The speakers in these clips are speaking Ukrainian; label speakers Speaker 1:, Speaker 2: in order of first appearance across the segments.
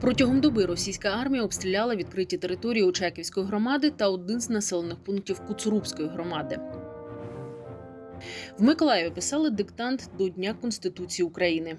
Speaker 1: Протягом доби російська армія обстріляла відкриті території Очаківської громади та один з населених пунктів Куцурубської громади. В Миколаєві писали диктант до Дня Конституції України.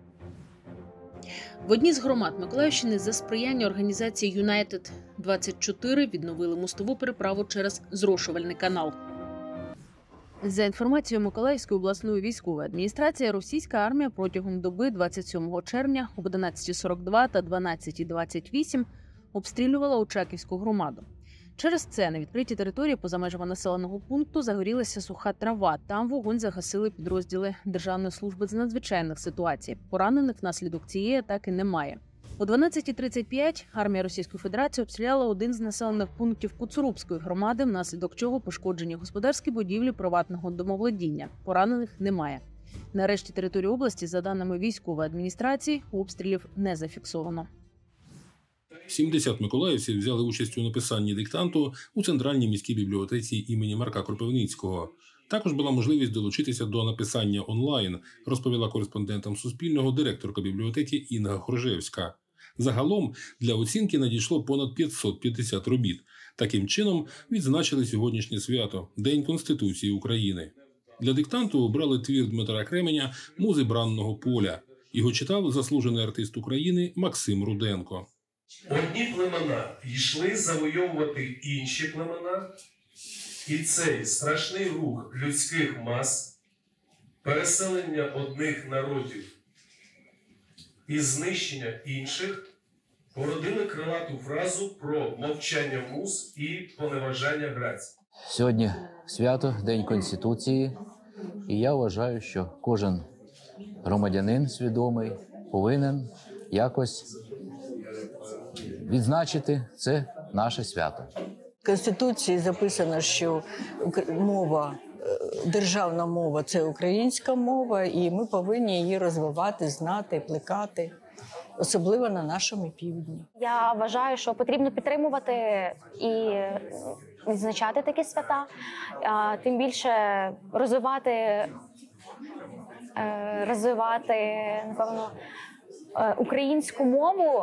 Speaker 1: В одній з громад Миколаївщини за сприяння організації United-24 відновили мостову переправу через зрошувальний канал. За інформацією Миколаївської обласної військової адміністрації, російська армія протягом доби 27 червня об 11:42 та 12:28 обстрілювала Очаківську громаду. Через це на відкритій території поза межами населеного пункту загорілася суха трава. Там вогонь загасили підрозділи Державної служби з надзвичайних ситуацій. Поранених внаслідок цієї атаки немає. О 12:35 армія Російської Федерації обстріляла один з населених пунктів Куцурубської громади, внаслідок чого пошкоджені господарські будівлі приватного домоволодіння. Поранених немає. На решті території області, за даними військової адміністрації, обстрілів не зафіксовано.
Speaker 2: 70 миколаївців взяли участь у написанні диктанту у Центральній міській бібліотеці імені Марка Кропивницького. Також була можливість долучитися до написання онлайн, розповіла кореспондентам Суспільного директорка бібліотеки Інга Хоржевська. Загалом для оцінки надійшло понад 550 робіт. Таким чином відзначили сьогоднішнє свято – День Конституції України. Для диктанту обрали твір Дмитра Кременя «Музи бранного поля». Його читав заслужений артист України Максим Руденко.
Speaker 3: Одні племена йшли завойовувати інші племена, і цей страшний рух людських мас, переселення одних народів і знищення інших породили крилату фразу про мовчання муз і поневажання грацій.
Speaker 4: Сьогодні свято, День Конституції, і я вважаю, що кожен громадянин свідомий повинен якось відзначити це наше свято.
Speaker 5: В Конституції записано, що мова, державна мова – це українська мова, і ми повинні її розвивати, знати, плекати, особливо на нашому півдні.
Speaker 6: Я вважаю, що потрібно підтримувати і відзначати такі свята, тим більше розвивати, напевно, українську мову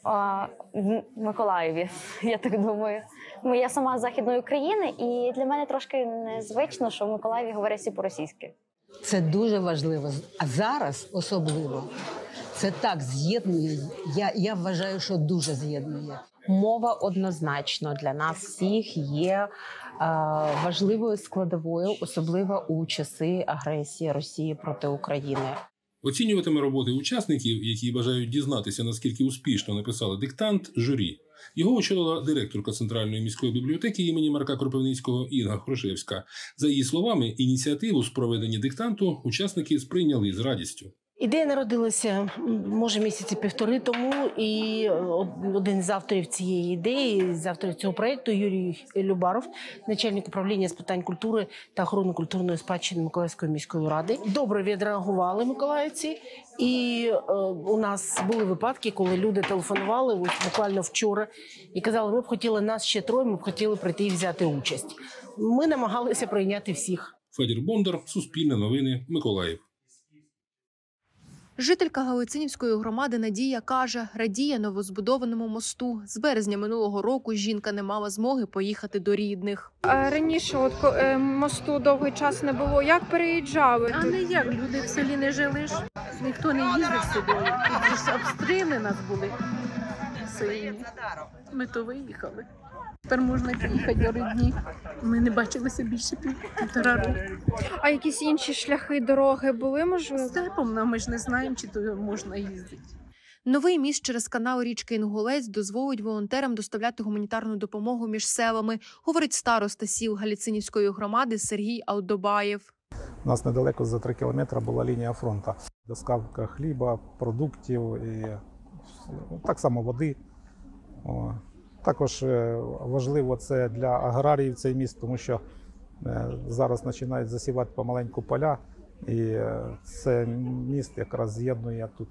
Speaker 6: в Миколаєві, я так думаю. Я сама з Західної України, і для мене трошки незвично, що в Миколаєві говорять всі по-російськи.
Speaker 7: Це дуже важливо, а зараз особливо. Це так з'єднує, я вважаю, що дуже з'єднує.
Speaker 8: Мова однозначно для нас всіх є важливою складовою, особливо у часи агресії Росії проти України.
Speaker 2: Оцінюватиме роботи учасників, які бажають дізнатися, наскільки успішно написали диктант, журі. Його очолила директорка Центральної міської бібліотеки імені Марка Кропивницького Інга Хоржевська. За її словами, ініціативу з проведення диктанту учасники сприйняли з радістю.
Speaker 9: Ідея народилася, може, місяці півтори тому, і один з авторів цієї ідеї, з авторів цього проєкту, Юрій Любаров, начальник управління з питань культури та охорони культурної спадщини Миколаївської міської ради. Добре відреагували миколаївці, і у нас були випадки, коли люди телефонували ось буквально вчора і казали, ми б хотіли, нас ще троє, ми б хотіли прийти і взяти участь. Ми намагалися прийняти всіх.
Speaker 2: Федір Бондар, Суспільне новини, Миколаїв.
Speaker 10: Жителька Галицинівської громади Надія каже, радіє новозбудованому мосту. З березня минулого року жінка не мала змоги поїхати до рідних.
Speaker 11: Раніше мосту довгий час не було. Як переїжджали?
Speaker 1: А не як, люди в селі не жили ж. Ніхто не їздив сюди. Тут ж обстріли нас були сильні. Ми то виїхали. Тепер можна їхати до рідні. Ми не бачилися більше півтора року.
Speaker 11: А якісь інші шляхи, дороги були, можливо?
Speaker 1: Степом, ми ж не знаємо, чи то можна їздити.
Speaker 10: Новий міст через канал річки Інгулець дозволить волонтерам доставляти гуманітарну допомогу між селами, говорить староста сіл Галицинівської громади Сергій Алдобаєв.
Speaker 12: У нас недалеко за 3 кілометри була лінія фронту. Доставка хліба, продуктів і так само води. Також важливо це для аграріїв цей міст, тому що зараз починають засівати помаленьку поля, і це міст якраз з'єднує тут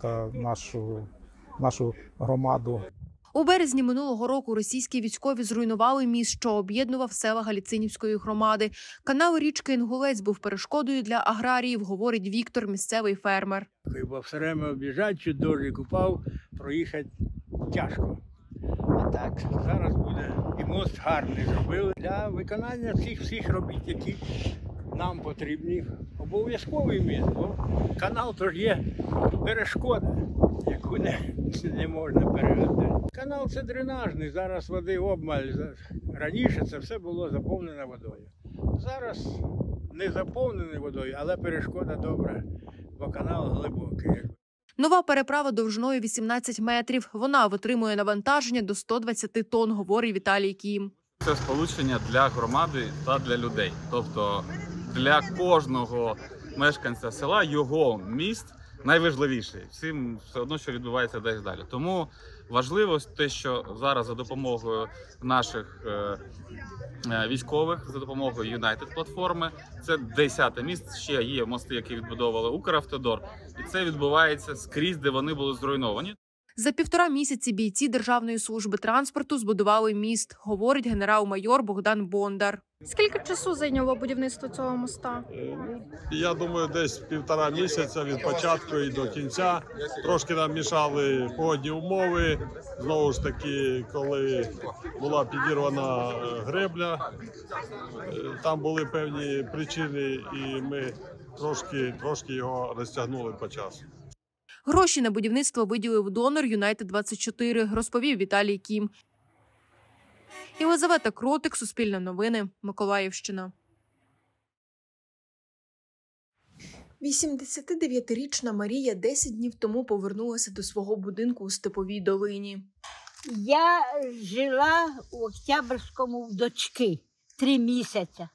Speaker 12: нашу громаду.
Speaker 10: У березні минулого року російські військові зруйнували міст, що об'єднував села Галицинівської громади. Канал річки Інгулець був перешкодою для аграріїв, говорить Віктор, місцевий фермер.
Speaker 13: Бо все время об'їжджати, чи дощ упав, проїхати тяжко. А так, зараз буде і мост гарний зробили. Для виконання цих всіх робіт, які нам потрібні, обов'язковий міст. Бо канал то ж є перешкода, яку не можна перегадати. Канал це дренажний, зараз води обмаль. Раніше це все було заповнене водою. Зараз не заповнене водою, але перешкода добра, бо канал глибокий.
Speaker 10: Нова переправа довжиною 18 метрів. Вона витримує навантаження до 120 тонн, говорить Віталій Кім.
Speaker 14: Це сполучення для громади та для людей. Тобто для кожного мешканця села його міст найважливіший. Всім все одно, що відбувається десь далі. Тому важливо те, що зараз за допомогою наших військових, за допомогою Юнайтед платформи, це 10-те місце, ще є мости, які відбудовували Укравтодор. І це відбувається скрізь, де вони були зруйновані.
Speaker 10: За 1,5 місяці бійці Державної служби транспорту збудували міст, говорить генерал-майор Богдан Бондар.
Speaker 11: Скільки часу зайняло будівництво цього моста?
Speaker 15: Я думаю, десь 1,5 місяця від початку і до кінця. Трошки нам мішали погодні умови. Знову ж таки, коли була підірвана гребля, там були певні причини, і ми трошки його розтягнули по часу.
Speaker 10: Гроші на будівництво виділив донор Юнайтед-24, розповів Віталій Кім. Єлизавета Кротик, Суспільне новини, Миколаївщина. 89-річна Марія 10 днів тому повернулася до свого будинку у Степовій долині.
Speaker 16: Я жила у Октябрьському в дочки 3 місяці.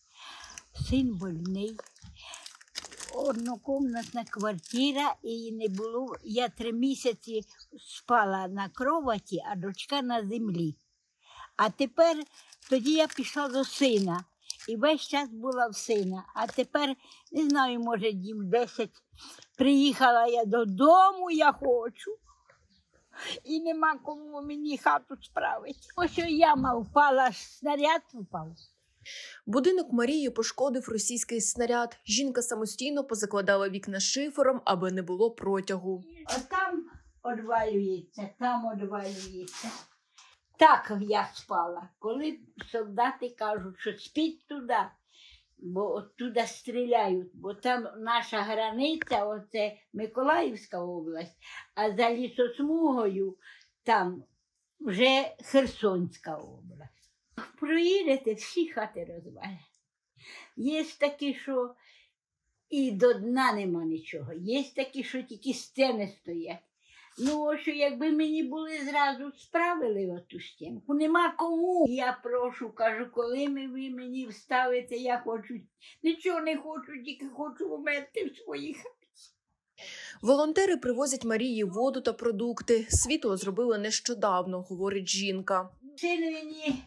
Speaker 16: Син больний. Однокомнатна квартира, і не було. Я 3 місяці спала на кроваті, а дочка на землі. А тепер, тоді я пішла до сина, і весь час була в сина. А тепер, не знаю, може, дім 10. Приїхала я додому, я хочу. І нема кому мені хату справити. Ось що яма впала, снаряд впав.
Speaker 10: Будинок Марії пошкодив російський снаряд. Жінка самостійно позакладала вікна шифером, аби не було протягу.
Speaker 16: Там одвалюється, там одвалюється. Так я спала. Коли солдати кажуть, що спіть туди, бо оттуда стріляють, бо там наша границя, оце Миколаївська область, а за лісосмугою там вже Херсонська область. Проїдете, всі хати розвалять. Є такі, що і до дна нема нічого. Є такі, що тільки стіни стоять. Ну, що якби мені були зразу справили оту стінку, нема кому. Я прошу, кажу, коли ви мені вставите, я хочу, нічого не хочу, тільки хочу вмерти в своїй хаті.
Speaker 10: Волонтери привозять Марії воду та продукти. Світло зробили нещодавно, говорить жінка.
Speaker 16: Син мені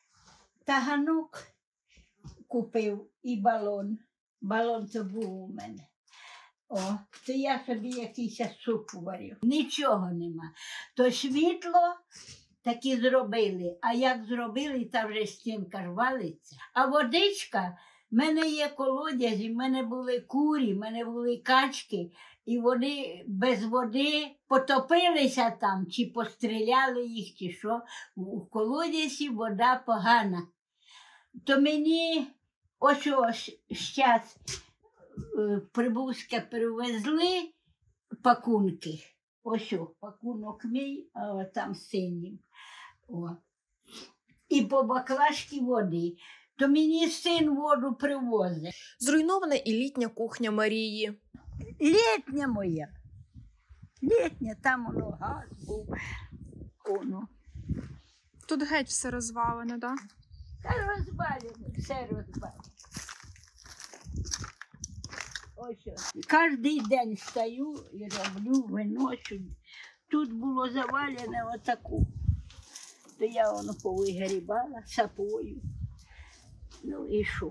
Speaker 16: таганок купив і балон. Балон то був у мене. О, то я собі якийсь суп варю. Нічого нема. То світло таки зробили. А як зробили, та вже стінка ж валиться. А водичка, в мене є колодязі, в мене були курі, в мене були качки. І вони без води потопилися там, чи постріляли їх, чи що. У колодязі вода погана. То мені ось зараз Прибузьке привезли пакунки. Ось пакунок мій, а там синім. О. І по баклажці води. То мені син воду привозить.
Speaker 10: Зруйнована і літня кухня Марії.
Speaker 16: Літня моя. Літня, там воно газ був. Воно.
Speaker 11: Тут геть все розвалене, так?
Speaker 16: Та розвалене, все розвалене. Ось. Кожний день стаю і роблю, виношу. Тут було завалене отаку. То я воно повигрібала сапою. Ну і що?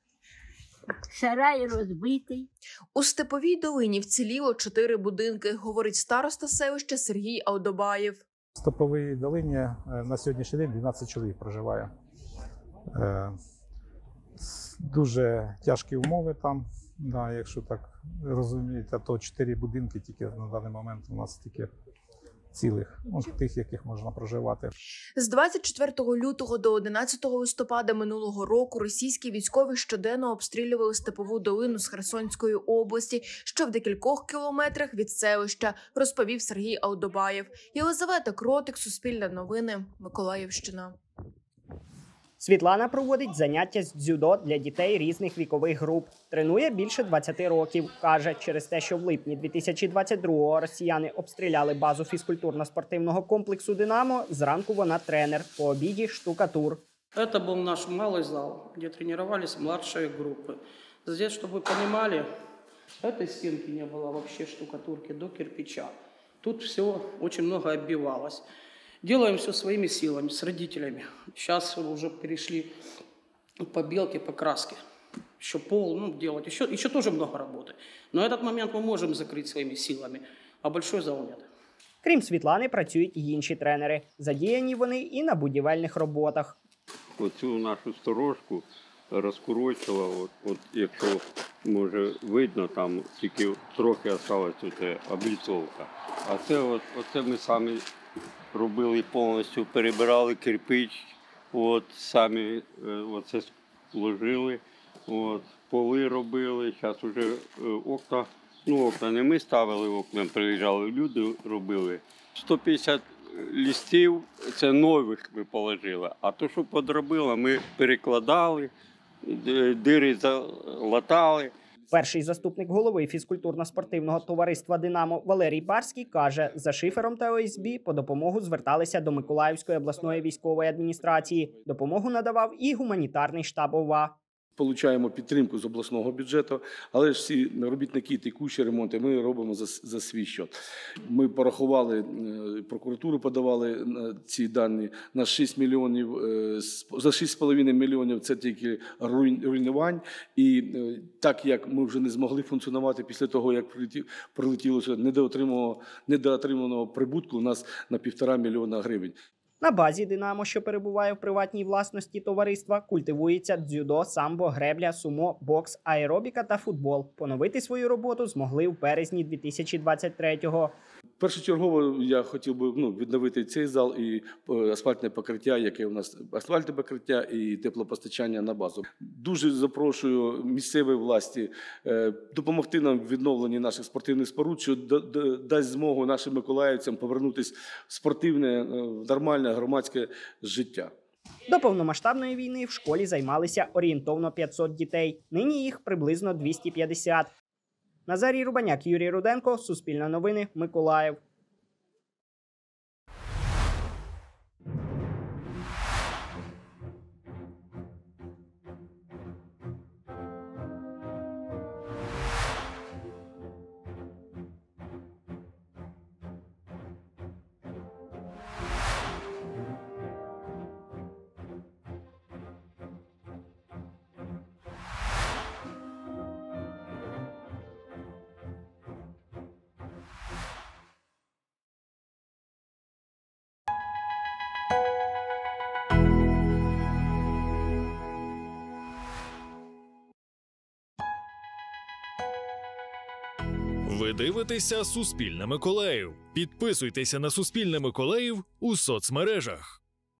Speaker 16: Сарай розбитий.
Speaker 10: У Степовій долині вціліло 4 будинки, говорить староста селища Сергій Алдобаєв.
Speaker 12: В Степовій долині на сьогоднішній день 12 чоловік проживає. Дуже тяжкі умови там. Да, якщо так розумієте, то 4 будинки тільки на даний момент у нас тільки цілих, тих, яких можна проживати.
Speaker 10: З 24 лютого до 11 листопада минулого року російські військові щоденно обстрілювали Степову долину з Херсонської області, що в декількох кілометрах від селища, розповів Сергій Алдобаєв. Єлизавета Кротик, Суспільне новини, Миколаївщина.
Speaker 17: Світлана проводить заняття з дзюдо для дітей різних вікових груп. Тренує більше 20 років. Каже, через те, що в липні 2022-го росіяни обстріляли базу фізкультурно-спортивного комплексу «Динамо», зранку вона тренер, по обіді – штукатур.
Speaker 18: Це був наш малий зал, де тренувалися младші групи. Здесь, щоб ви розуміли, цієї стінки не було взагалі штукатурки до кирпича. Тут все дуже багато оббивалось. Делаем все своими силами, с родителями. Сейчас уже перешли к побелке, покраске. Еще пол делать, еще тоже много работы. Но этот момент мы можем закрыть своими силами, а большой зал нет.
Speaker 17: Крім Світлани, працюють і інші тренери. Задіяні вони і на будівельних роботах.
Speaker 19: Оцю нашу сторожку розкорочила, от якщо, може, видно, там тільки трохи залишилась обліцовка. А це ми самі робили повністю, перебирали кирпич, самі оце ложили, поли робили, зараз вже окна, окна не ми ставили, окна приїжджали люди, робили. 150 листів, це нових ми положили, а то, що подробили, ми перекладали, дири залатали.
Speaker 17: Перший заступник голови фізкультурно-спортивного товариства «Динамо» Валерій Барський каже, за шифером та ОСБ по допомогу зверталися до Миколаївської обласної військової адміністрації. Допомогу надавав і гуманітарний штаб ОВА.
Speaker 20: Получаємо підтримку з обласного бюджету, але ж всі робітники, текущі ремонти ми робимо за свій счет. Ми порахували, прокуратуру подавали ці дані на 6 мільйонів, за 6,5 мільйонів це тільки руйнувань. І так як ми вже не змогли функціонувати після того, як прилетіло недоотриманого прибутку у нас на 1,5 мільйона гривень.
Speaker 17: На базі «Динамо», що перебуває в приватній власності товариства, культивується дзюдо, самбо, гребля, сумо, бокс, аеробіка та футбол. Поновити свою роботу змогли в березні 2023-го.
Speaker 20: Першочергово я хотів би відновити цей зал і асфальтне покриття, яке у нас асфальтне покриття і теплопостачання на базу. Дуже запрошую місцеві власті допомогти нам в відновленні наших спортивних споруд, що дасть змогу нашим миколаївцям повернутися в спортивне, нормальне громадське життя.
Speaker 17: До повномасштабної війни в школі займалися орієнтовно 500 дітей. Нині їх приблизно 250. Назарій Рубаняк, Юрій Руденко, Суспільне новини, Миколаїв.
Speaker 21: Ви дивитеся «Суспільне Миколаїв». Підписуйтеся на «Суспільне Миколаїв» у соцмережах.